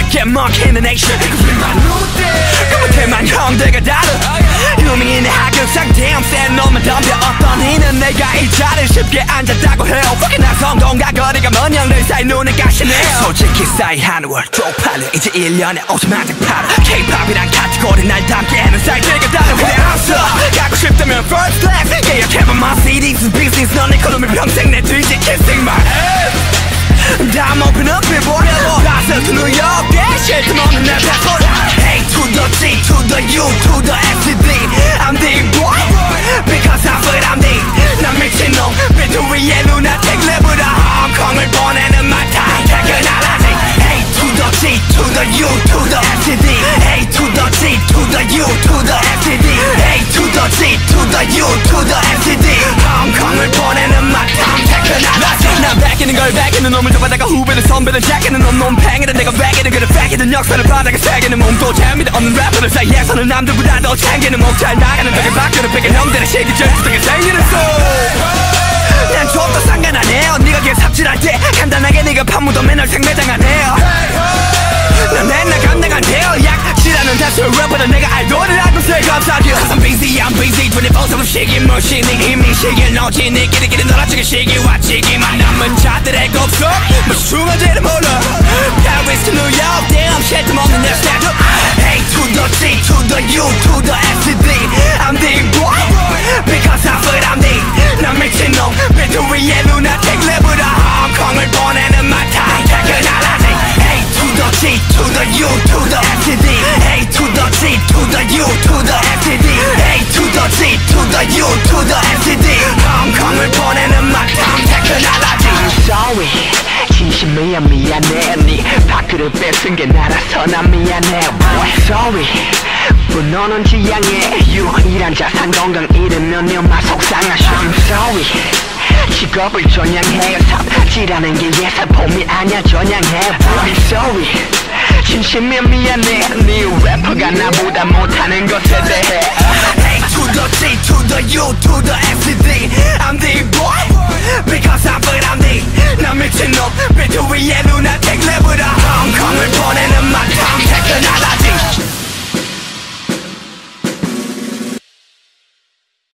쉽게 먹히는 액션 그 못해만 형들과 다른 유명인의 하극상 damn 센 놈은 덤벼 어떤 이는 내가 이 자리를 쉽게 앉았다고 해요 Fucking 나 성공과 거리가 먼 형들 사이 눈에 가시네요 솔직히 싸이 한월 쪽팔려 이제 1년에 50만 장 팔아 K-POP이란 카테고리 날 담기에는 사이트가 다른 그래 없어 가고 싶다면 first class 계약해봐 my CD's and business 넌 이코노미 평생 내 뒤지 kissing my ass Time open up and boy Gossip to New York yeah shit come on 내 배포 A to the G to the U to the S to D I'm the boy Because I feel I'm the 난 미친놈 비트 위에 lunatic 랩으로 홍콩을 보내는 my time 퇴근하라지 A to the G to the U to the S to D A to the G to the U to the S to D A to the G to the U to the S to D 홍콩을 보내는 my time 퇴근하라지 난 베끼는 걸 베끼는 놈을 잡아다가 후배들 선배들 제끼는 놈 놈팽이든 내가 베끼는 그래 베끼든 역사를 바닥에 새기는 몸도 재미도 없는 래퍼들 사이에서는 남들보다 더 챙기는 목 잘 나가는 덕에 바뀌는 베낀 형들의 시기 절수등에 생기는 소난 좁도 상관 안 해요 네가 길 삽질할 때 간단하게 네가 판무도 맨날 생매장 안 해요 난 맨날 감당 안 돼요 약질하는 다수 래퍼들 내가 아이돌이라고 새 감사해요 I'm busy 24/7 시기 머신이 이미 시기를 넣지 네 끼리끼리 놀아주기 시기와 지기만 남은 자들의 곡속 무슨 중화제를 몰라 Paris to New York damn shit 좀 없는 내 스타일 A to the G to the U to the S to D I'm the boy Because I feel I'm the 난 미친놈 비트 위에 lunatic 랩으로 홍콩을 보내는 my time 퇴근하라지 A to the G to the U to the S to D A to the G to the U to the S to D A to the G to the U to the S to D 홍콩을 보내는 my time 퇴근하라지 I'm sorry 진심 미안해 네 밥그릇 뺏은 게 나라서 난 미안해 boy sorry 분노는 지향해 유일한 자산 건강 잃으면 네 엄마 속상하셔 I'm sorry 직업을 전향해 삽질하는 게 예사폼이 아니야 전향해 I'm sorry 진심이 미안해 네 래퍼가 나보다 못하는 것에 대해 A to the G to the U to the S to D I'm the boy Because I feel I'm the 난 미친놈 비트 위에 lunatic 랩으로 홍콩을 보내는 my time 퇴근하라